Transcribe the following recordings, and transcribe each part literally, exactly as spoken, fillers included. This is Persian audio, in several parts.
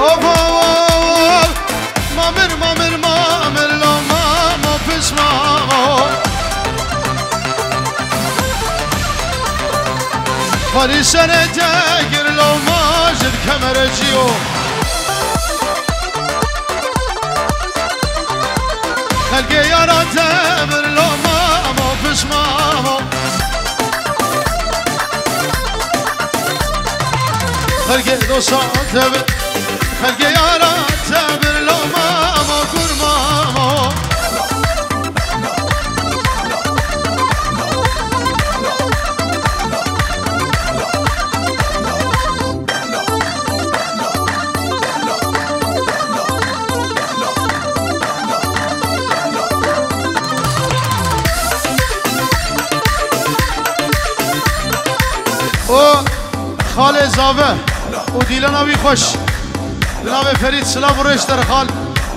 اوف اوف مامر مامر مامر لا ماما پس ماما خالی سر تگر لا ماجد کمر جیو خلقی یارا تبر لا ماما پس ماما خلقی دوستا تبر خلقی یارا تبر لا ماما گر ماما خال زاوه و دیلا نبی خوش جناب فرید سلام روش در خال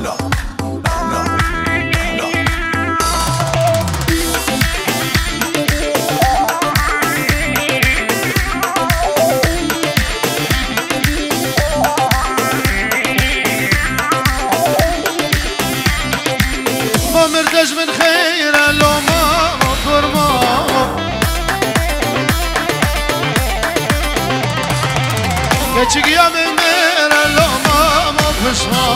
ما مردش من خیر لوما کرما Keçik ya ben mere loma ma pısma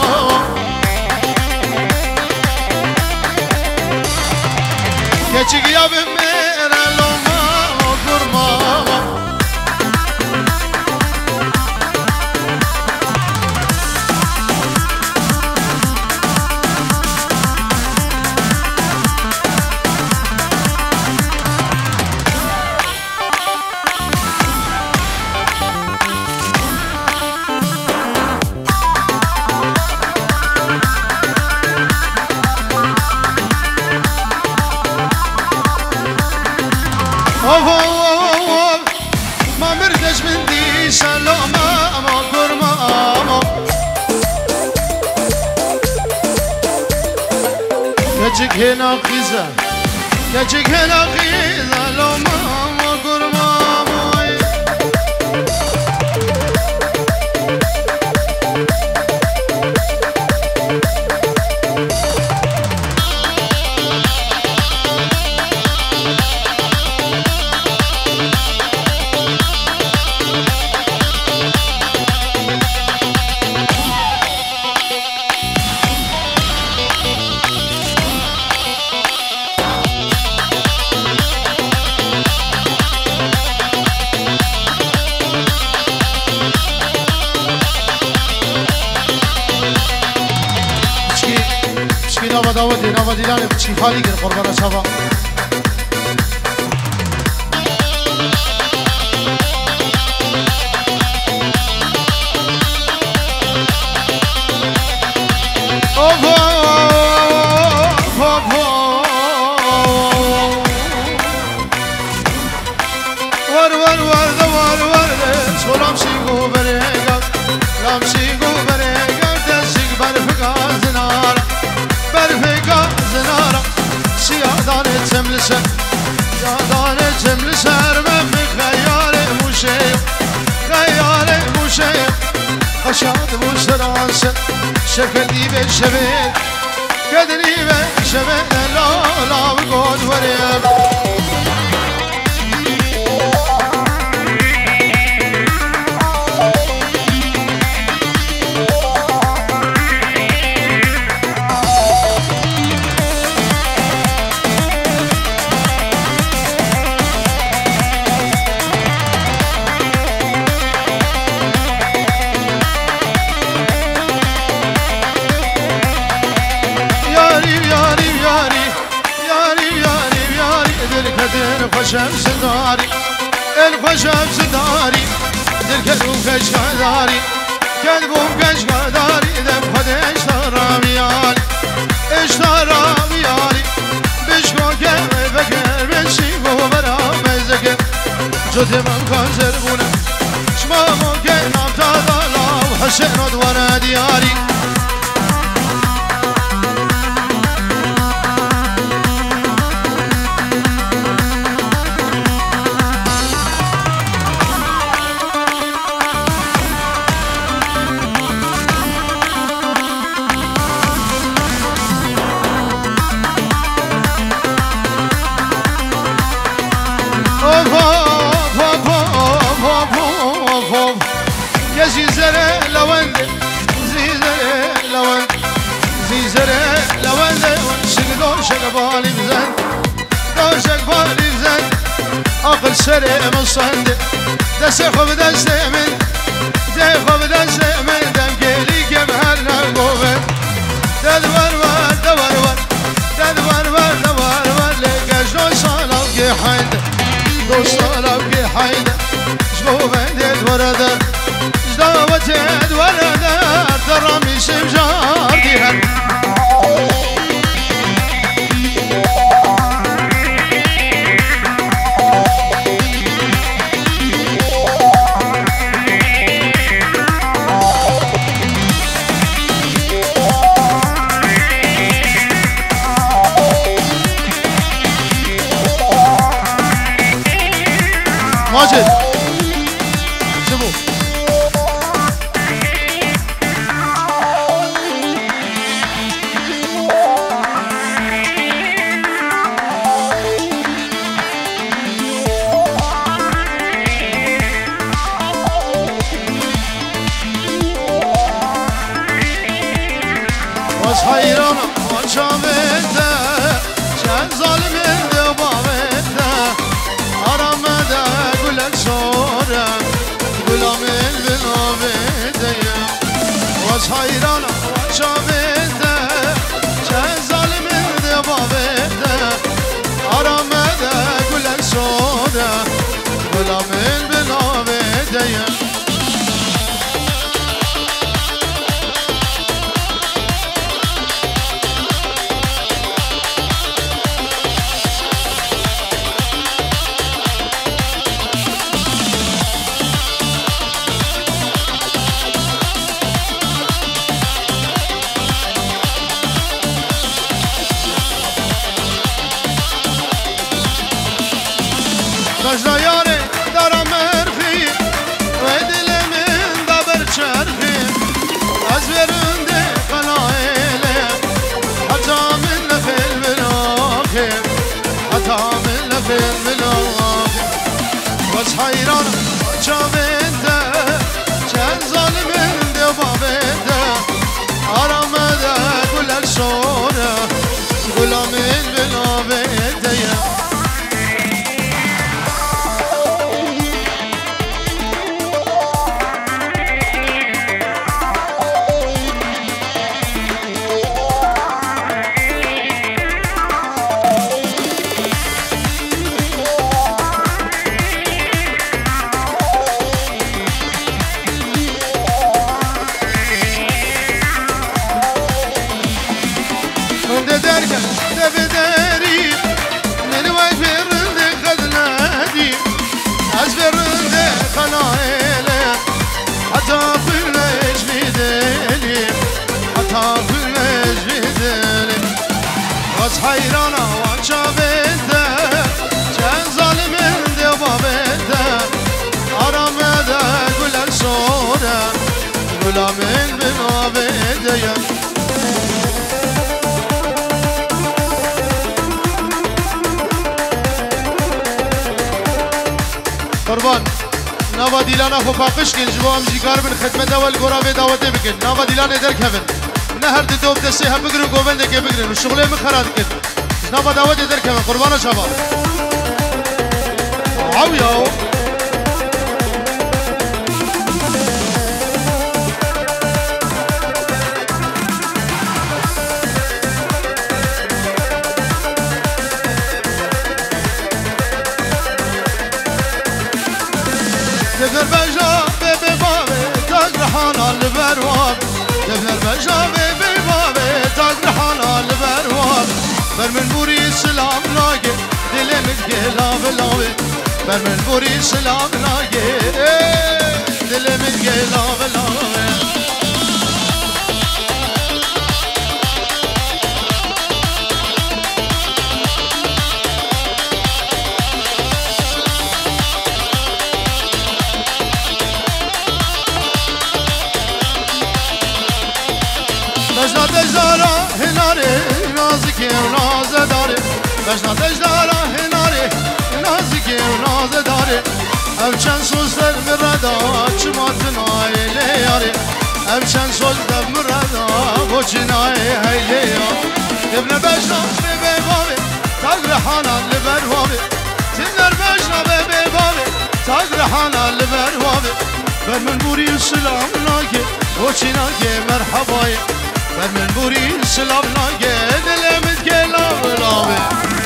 Keçik ya ben mere loma ma kurma Of of of ma merdej min di salama ma kurma Keçik hena khiza Keçik hena khiza loma ma kurma داودی نوادی دانه بچی خالی گر قربان شوا اوف اوف ور ور ور ور ور سلام سیگو برگا لام سیگو برگا دسیگ برفگا زنار برفقا زنارا سياداني تملسر سياداني تملسر من خيال موشي خيال موشي خشاد موسرانس شكلي بالشبيل قدري بالشبيل لا لا بقول وريب الخشب داري الخشب داري الكذب كشكداري كذب كشكداري ذب خد اشترى ميالي اشترى ميالي بشكو كيف فكر بشيكو برا مزكر جد من كنزر بونا شما ممكن نبتا الله وحسن ودوانا دياري داشك بالي بزن داشك بالي بزن عقل سري مصند دست خوب دست من دي خوب دست من دم گلی که بهرنا گوه ددور ور دور ور ددور ور دور ور لگش دو سالم که حید دو سالم که حید شلوه ددور در جداوة ددور در درمی شمجار دیهر ماجد شبو واش حيران واش عبيده شان ظالم دبابته aramada gülen sonra Gülamın bin abideye Vaz hayrana vaç abide Çen zalimin de babide Aramada gülen sonra Gülamın bin abideye Sajda yare dara merfi ve dilimin da bir çerfi Az verinde kanayele Hata min nefil bilahim Hata min nefil bilahim Vaz hayran çavinde Çen zalimin de babinde Aramada güler sonra Gülamin bilabideye derken tebederi Neni vay verinde kadnadi Az verinde kanayele Hata fırleş videli Hata fırleş videli Vaz hayrana vaça bende Çen zalimin de babende Aramada güler sonra Gülamin bin abideye قربان نوا دیلان خو پاکش کن جوام جیگار بن خدمت اول گورا و دعوت بکن نوا دیلان در کبن نه هر دو دسته هم بگیرن گوبنده که بگیرن شغل می خراب کن نوا دعوت در کبن قربان شباب او یاو Devler beja bebe babe tag rahana alberwab Devler beja bebe babe tag rahana alberwab Bermen buri selam nage dilemin gelav lave Bermen buri selam nage dilemin gelav lave Vajna dejdara hinare nazike naz dare Vajna dejdara hinare nazike naz dare Evçen sözler mirada çımatın aile yare Evçen sözler mirada boçin aile heyle yare ابن بجنا به بابه تاگر حالا لبر وابه تنر بجنا به بابه تاگر حالا لبر وابه بر من بوری سلام ناگه وچی ناگه مرحبای بر من بوری سلام ناگه دلمت گلاب لابه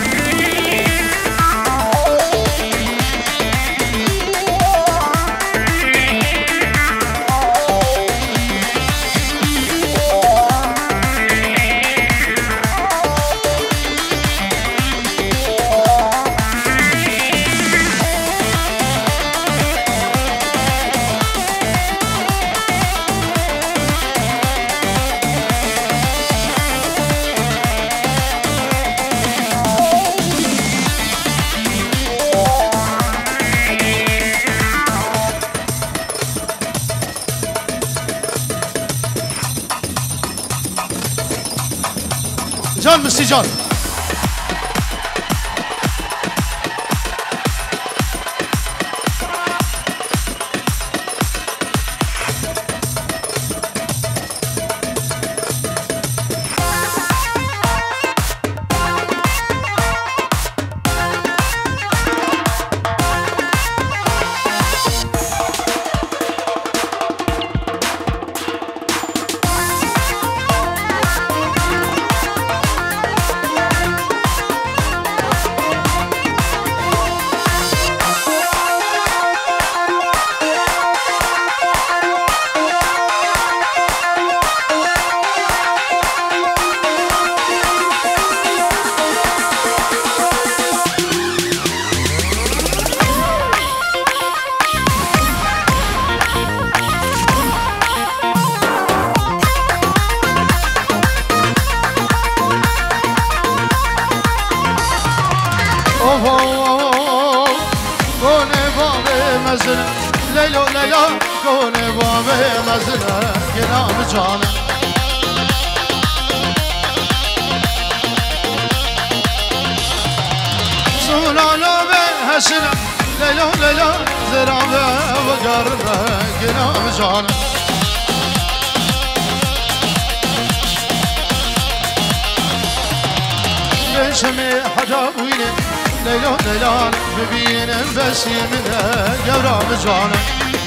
جان مستی جان لیلو لیلا کنه بابه مزنه گنام جانه سولالا به حسنه لیلو لیلا زرابه و گرمه گنام جانه بشمی حجابوینه لیلا لیلا ببینم بسیمنه گورام جانه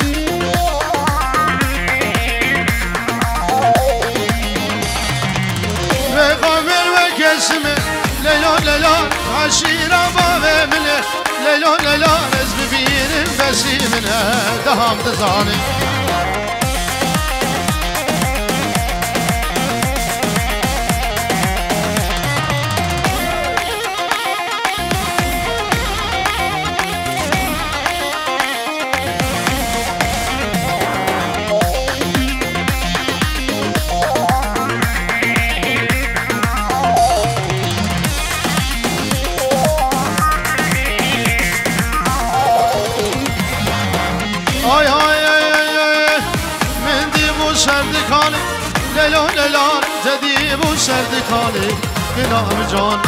به قابل و کسمه لیلا لیلا عشیره بابه منه لیلا لیلا از ببینم بسیمنه دهم دزانه لیلا لیلا جدیب و سردکانه گنام جان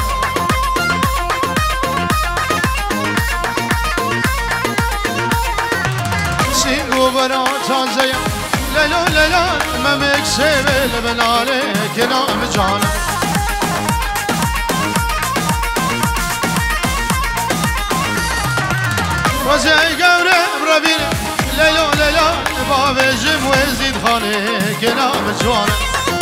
سینگو برا تازه لیلا لیلا ممک سیبل بناره گنام جان وزی گورم ربینه لیلا لیلا باب جم و زید خانه گنام جوانه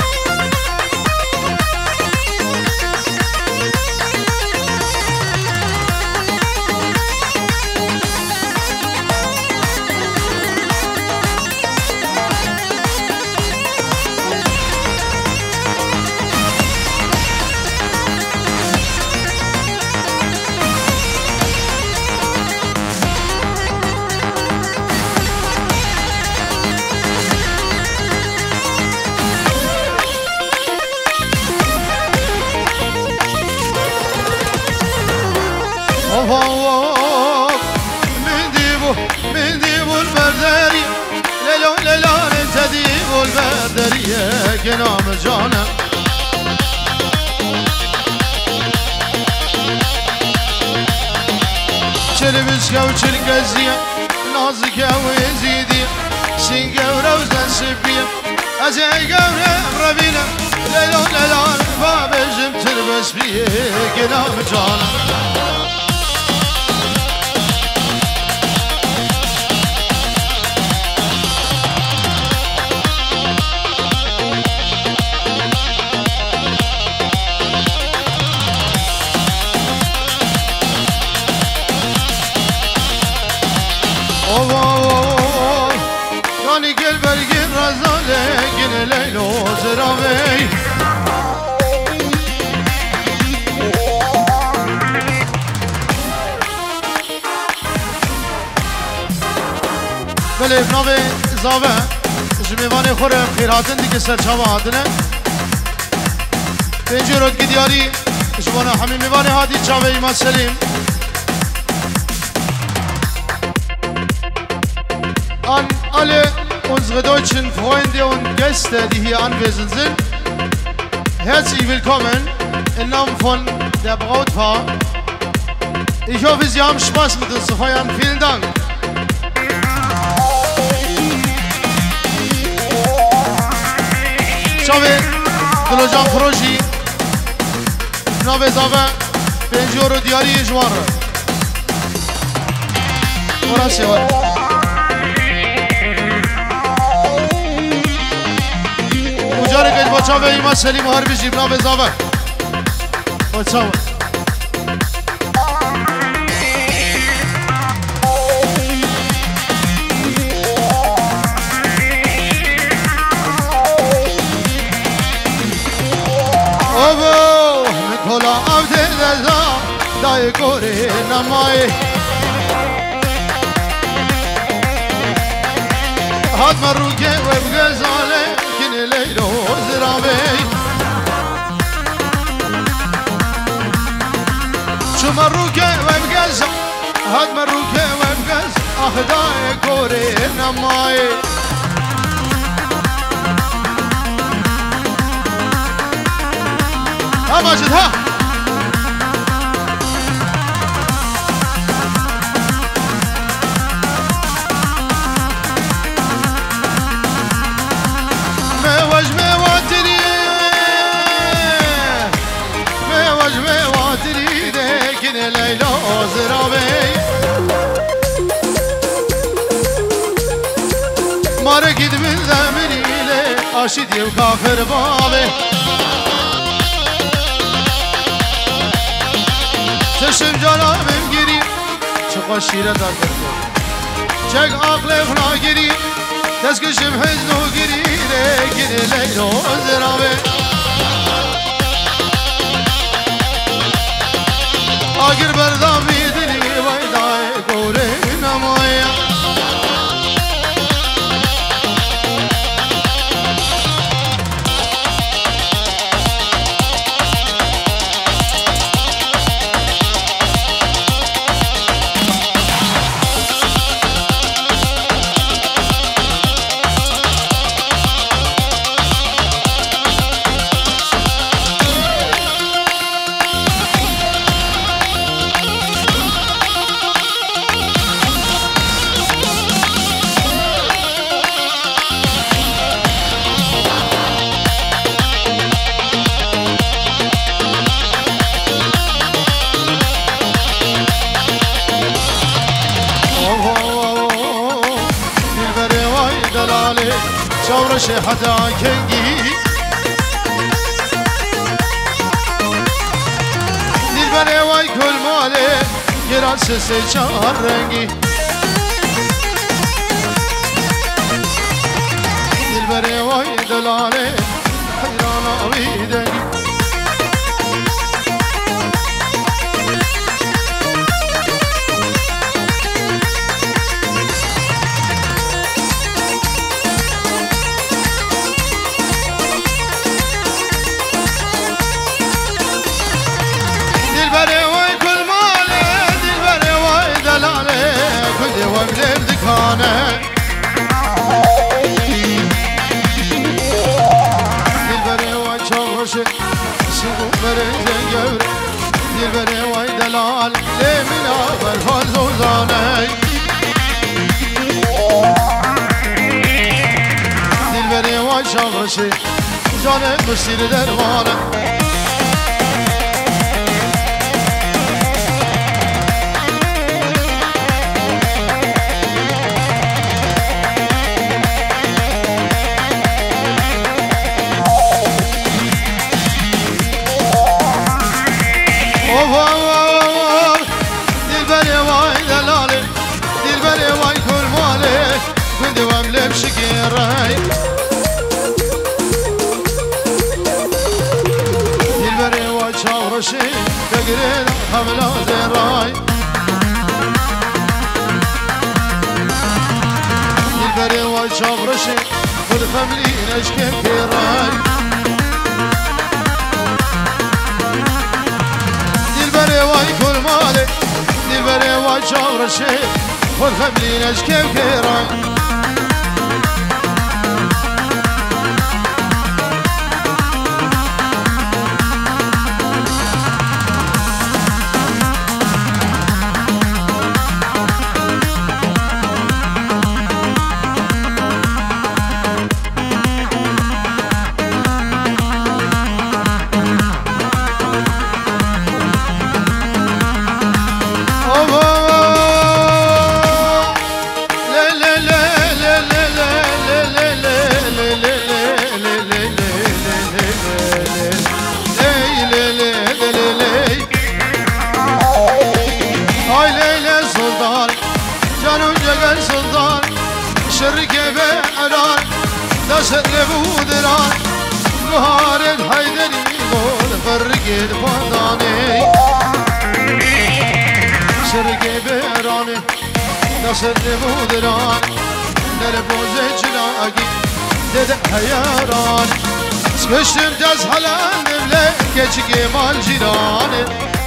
من ديبو من ديبو البردري ليلو ليلو انت ديبو البردري قنام جانا شربسكا وشرقزية نازكا ويزيدية سينكا وروزا سبية أزعي قورة ربينا ليلو ليلو باب جمت تسبیح گلم جانم یعنی گل برگی رزاله گل لیلو زراوی بله ابناوی زاوه جمیوان خورم خیراتن دیگه سرچاوه آدنه پنجی رود گدیاری جوانا همین میوان هادی چاوه ایمان سلیم an alle unsere deutschen Freunde und Gäste, die hier anwesend sind. Herzlich willkommen im Namen von der Brautpaar. Ich hoffe, Sie haben Spaß mit uns zu feiern. Vielen Dank. Ciao, Dolojan Proji. Nove Zava, Benjoro Diari Jwara. Orası var. مجاری که بچه به ایمان سلیم و هر بیشی بنا بزاوه بچه و اوو نکولا عبده دزا دای گوری نمایی حد مروکه و بگزاله لیلو زراوی شو مروکه و بگز هد مروکه و بگز اخدای کوری نمای ها ماجد ها لیلا زراوی ماره گید من زمینیله آشیدی و کافر بابه چشم جانمم گیری چقا شیره دار کرده چک عقل فنا گیری دست کشم حزنو گیری گیری لیلا زراوی آگر بردامی دلی ویدای گوره نمایا شورش حدا کنگی دل بره وای کل ماله گراس سه چهار رنگی دل بره وای دلاله حیران آویدنگی وقلب دكانه دلبري واي شوشه سيقو برزن جور دلبري واي دلال لمنا برفال زوزانه دلبري واي شوشه جانه مسير دربانه چاورشی بگیرد حملا زرای دلبری وای چاورشی خود فملی نشکم کرای دلبری وای کل ماله دلبری وای چاورشی خود فملی نشکم کرای شركة بأران داشت لبودران نهارد حيدري قول فرقد فضاني شركة بأران داشت لبودران نربوز جلاقي دد حياران سكشتم دز حلال نملك كجي مال جيران